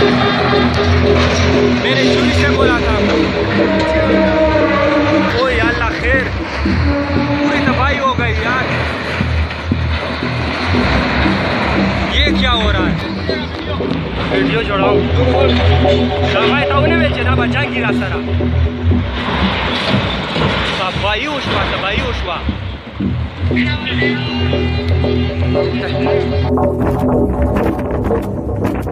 मैंने चोरी से बोला था। ओ यार खैर, पूरी तबाही हो गई यार। ये क्या हो रहा है? वीडियो जोड़ाऊं बेचे बचा गिरा सारा तबाही उठवा।